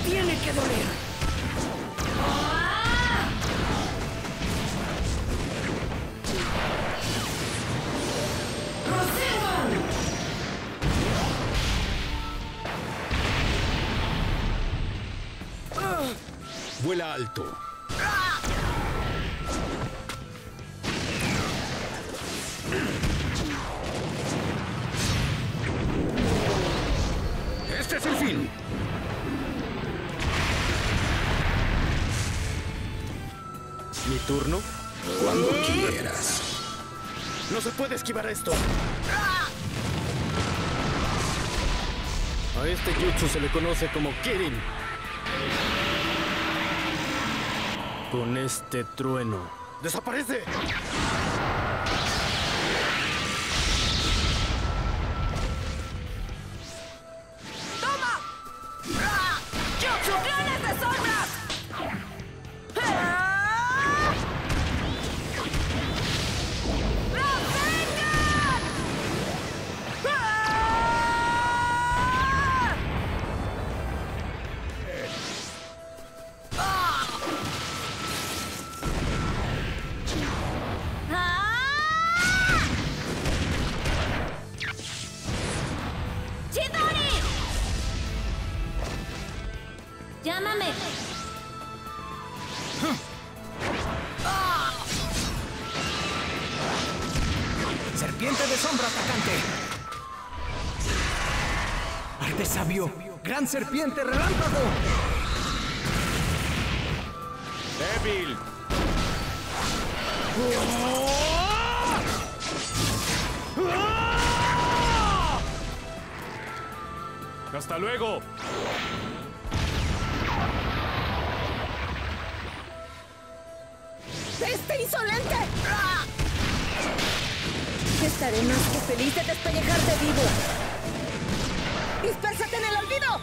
tiene que doler. Vuela alto. Este es el fin. ¿Mi turno? Cuando quieras. No se puede esquivar esto. A este jutsu se le conoce como Kirin. Con este trueno. ¡Desaparece! ¡Toma! ¡Jutsu clones de sombras! ¡Rasengan! ¡Chidori! ¡Llámame! Serpiente de sombra atacante. Arte sabio. Gran serpiente relámpago. ¡Débil! ¡Hasta luego! ¡Este insolente! Estaré más que feliz de despellejarte vivo. ¡Dispérsate en el olvido!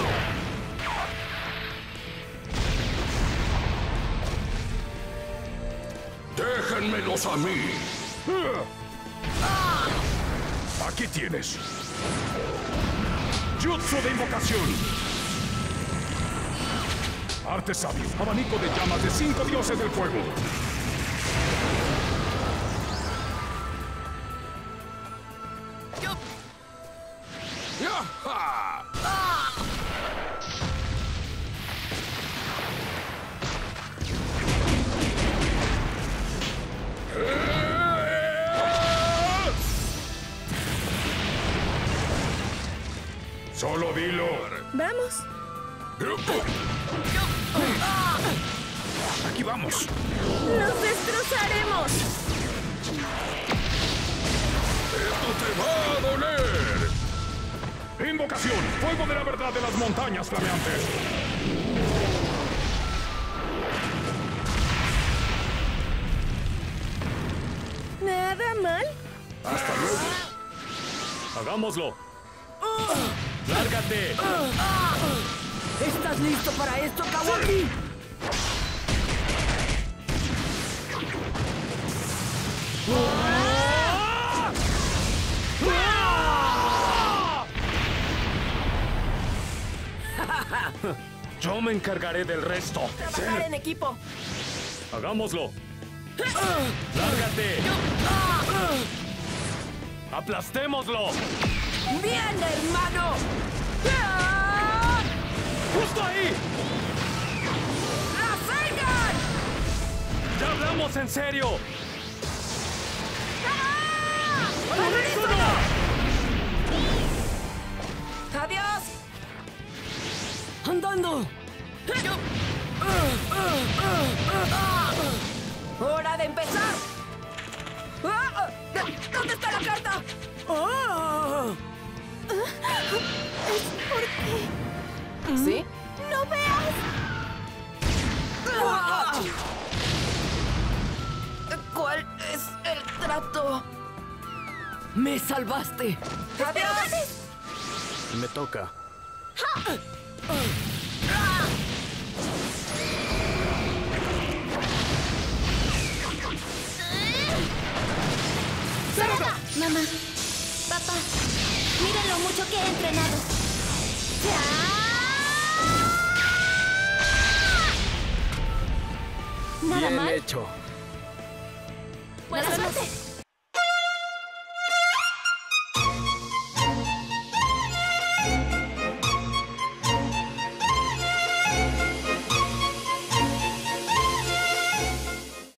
¡Déjenmelos a mí! Aquí tienes. Jutsu de invocación. Arte sabio. Abanico de llamas de 5 dioses del fuego. ¡Yaja! Solo dilo. Vamos. Aquí vamos. ¡Nos destrozaremos! ¡Esto te va a doler! Invocación. Fuego de la verdad de las montañas flameantes. ¿Nada mal? Hasta luego. ¡Hagámoslo! ¡Lárgate! ¿Estás listo para esto, Kawaki? Yo me encargaré del resto. Trabajar en equipo. ¡Hagámoslo! ¡Lárgate! ¡Aplastémoslo! ¡Bien, hermano! ¡Justo ahí! ¡Rasengan! ¡Ya hablamos en serio! ¡Unísono! ¡Adiós! ¡Andando! ¡Hora de empezar! ¿Dónde está la carta? ¿Es por qué? ¿Sí? ¡No veas! ¿Cuál es el trato? ¡Me salvaste! ¡Adiós! Me toca. Mamá, papá, miren lo mucho que he entrenado. ¡Ya! hecho. Buena suerte.